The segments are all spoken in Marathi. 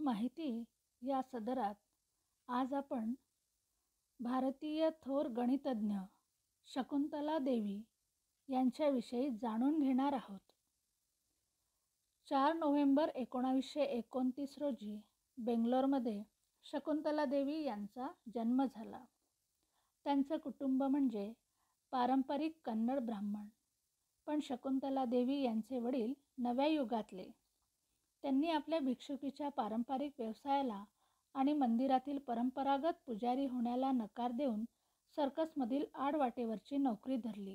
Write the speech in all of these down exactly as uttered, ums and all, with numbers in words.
माहिती या सदरात आज आपण भारतीय थोर गणितज्ञ शकुंतला देवी यांच्याविषयी जाणून घेणार आहोत. चार नोव्हेंबर एकोणावीसशे एकोणतीस रोजी बेंगलोरमध्ये शकुंतला देवी यांचा जन्म झाला. त्यांचं कुटुंब म्हणजे पारंपरिक कन्नड ब्राह्मण, पण शकुंतला देवी यांचे वडील नव्या युगातले. त्यांनी आपल्या भिक्षुकीच्या पारंपरिक व्यवसायाला आणि मंदिरातील परंपरागत पुजारी होण्याला नकार देऊन सर्कसमधील आडवाटेवरची नोकरी धरली.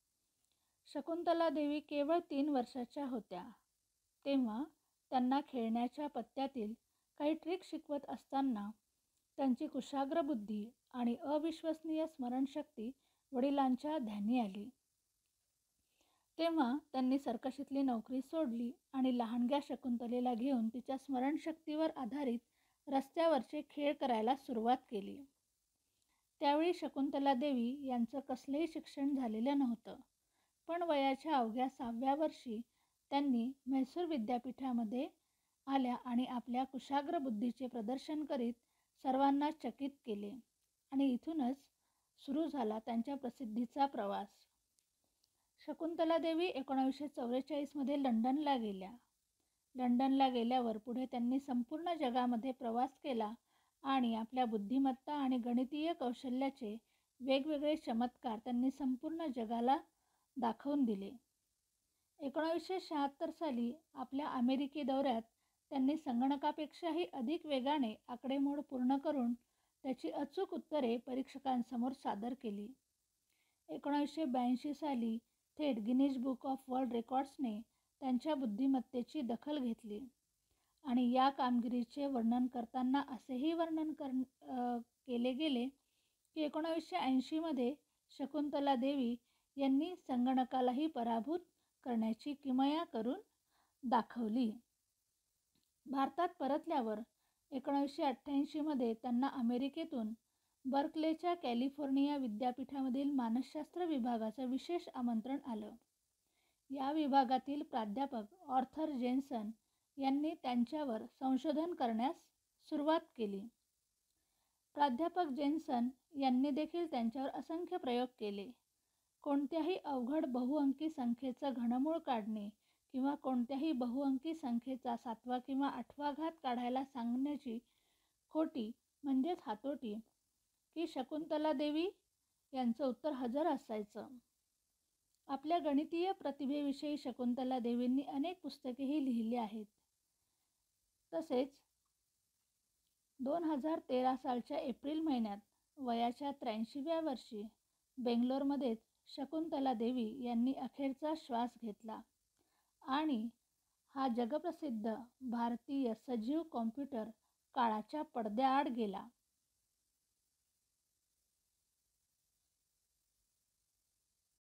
शकुंतला देवी केवळ तीन वर्षाच्या होत्या तेव्हा त्यांना खेळण्याच्या पत्त्यातील काही ट्रिक शिकवत असताना त्यांची कुशाग्र बुद्धी आणि अविश्वसनीय स्मरणशक्ती वडिलांच्या ध्यानी आली. तेव्हा त्यांनी सर्कशीतली नोकरी सोडली आणि लहानग्या शकुंतलेला घेऊन तिच्या स्मरणशक्तीवर आधारित रस्त्यावरचे खेळ करायला सुरुवात केली. त्यावेळी शकुंतला देवी यांचं कसलेही शिक्षण झालेलं नव्हतं, पण वयाच्या अवघ्या सहाव्या वर्षी त्यांनी म्हैसूर विद्यापीठामध्ये आल्या आणि आपल्या कुशाग्र बुद्धीचे प्रदर्शन करीत सर्वांना चकित केले आणि इथूनच सुरू झाला त्यांच्या प्रसिद्धीचा प्रवास. शकुंतला देवी एकोणावीसशे चौवेचाळीसमध्ये लंडनला गेल्या. लंडनला गेल्यावर पुढे त्यांनी संपूर्ण जगामध्ये प्रवास केला आणि आपल्या बुद्धिमत्ता आणि गणितीय कौशल्याचे वेगवेगळे चमत्कार त्यांनी संपूर्ण जगाला दाखवून दिले. एकोणावीसशे शहात्तर साली आपल्या अमेरिकी दौऱ्यात त्यांनी संगणकापेक्षाही अधिक वेगाने आकडेमोड पूर्ण करून त्याची अचूक उत्तरे परीक्षकांसमोर सादर केली. एकोणावीसशे ब्याऐंशी साली थेट गिनीज बुक ऑफ वर्ल्ड रेकॉर्ड्सने त्यांच्या बुद्धिमत्तेची दखल घेतली आणि या कामगिरीचे वर्णन करताना असेही वर्णन कर केले गेले की एकोणावीसशे ऐंशीमध्ये शकुंतला देवी यांनी संगणकालाही पराभूत करण्याची किमया करून दाखवली. भारतात परतल्यावर एकोणावीसशे अठ्ठ्याऐंशीमध्ये त्यांना अमेरिकेतून बर्कलेच्या कॅलिफोर्निया विद्यापीठामधील मानसशास्त्र विभागाचं विशेष आमंत्रण आलं. या विभागातील प्राध्यापक ऑर्थर जेन्सन यांनी त्यांच्यावर संशोधन करण्यास सुरुवात केली. प्राध्यापक जेन्सन यांनी देखील त्यांच्यावर असंख्य प्रयोग केले. कोणत्याही अवघड बहुअंकी संख्येचं घनमूळ काढणे किंवा कोणत्याही बहुअंकी संख्येचा सातवा किंवा आठवा घात काढायला सांगण्याची खोटी म्हणजेच हातोटी की शकुंतला देवी यांचं उत्तर हजर असायचं. आपल्या गणितीय प्रतिभेविषयी शकुंतला देवींनी अनेक पुस्तकेही लिहिली आहेत. तसेच दोन हजार तेरा सालच्या एप्रिल महिन्यात वयाच्या त्र्याऐंशीव्या वर्षी बेंगलोरमध्येच शकुंतला देवी यांनी अखेरचा श्वास घेतला आणि हा जगप्रसिद्ध भारतीय सजीव कॉम्प्युटर काळाच्या पडद्याआड गेला.